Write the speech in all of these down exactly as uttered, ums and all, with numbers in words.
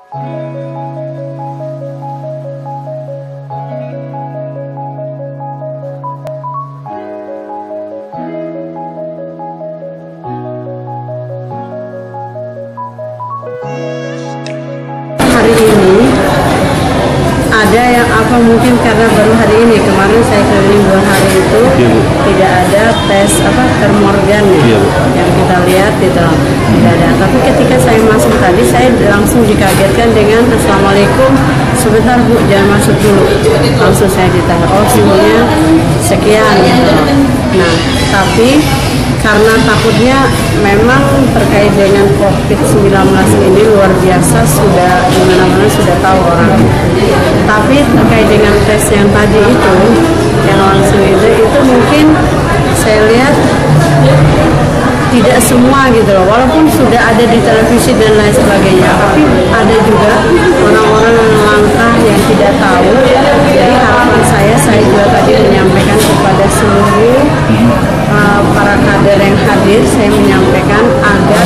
Hari ini ada yang apa mungkin karena baru hari ini, kemarin saya keliling dua hari itu ya, tidak ada tes apa termorgan ya, yang kita lihat gitu tidak ada. Tapi ketika saya masuk tadi saya langsung dikagetkan dengan assalamualaikum, sebentar Bu jangan masuk dulu, langsung saya ditanya oh suhunya sekian gitu. Nah tapi karena takutnya memang terkait dengan covid sembilan belas ini luar biasa, sudah dimana-mana sudah tahu orang. Tapi terkait dengan tes yang tadi itu, yang langsung itu, itu mungkin saya lihat tidak semua gitu loh, walaupun sudah ada di televisi dan lain sebagainya, tapi ada juga orang-orang yang langkah yang tidak tahu. Jadi harapan saya, saya juga tadi menyampaikan kepada seluruh uh, para kader yang hadir, saya menyampaikan agar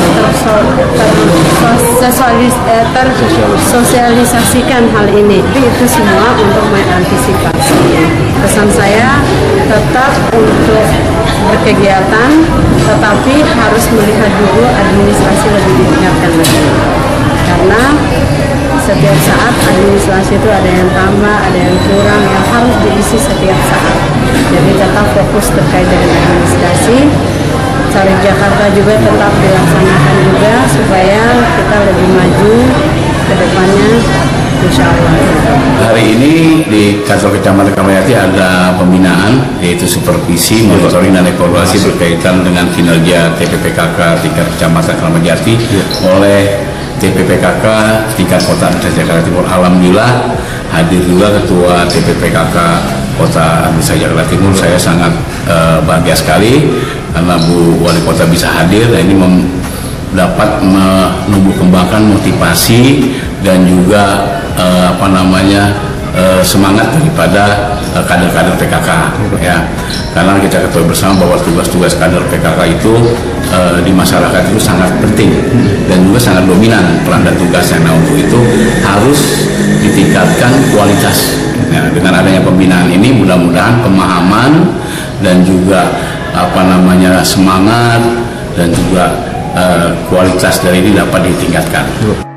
tersosialisasikan hal ini. Jadi itu semua untuk mengantisipasi. Pesan saya tetap untuk berkegiatan, tetapi harus melihat dulu administrasi lebih ditingkatkan lagi. Karena setiap saat administrasi itu ada yang tambah, ada yang kurang, yang harus diisi setiap saat. Jadi tetap fokus terkait dengan administrasi. Cari Jakarta juga tetap dilaksanakan juga supaya kita lebih maju ke depannya, insya Allah. Hari ini di kantor Kecamatan Kramat Jati ada pembinaan, yaitu supervisi, monitoring dan evaluasi berkaitan dengan kinerja T P P K K tingkat Kecamatan Kramat Jati oleh T P P K K tingkat Kota Jakarta Timur. Alhamdulillah hadir juga Ketua T P P K K Kota Jakarta Timur. Saya sangat uh, bahagia sekali karena Bu Wali Kota bisa hadir. Dan ini dapat menumbuh kembangkan motivasi dan juga uh, apa namanya uh, semangat daripada kader-kader uh, P K K ya. Karena kita ketahui bersama bahwa tugas-tugas kader P K K itu uh, di masyarakat itu sangat penting dan juga sangat dominan peran dan tugasnya. Nah untuk itu harus ditingkatkan kualitas. Ya, dengan adanya pembinaan ini mudah-mudahan pemahaman dan juga apa namanya semangat dan juga uh, kualitas dari ini dapat ditingkatkan.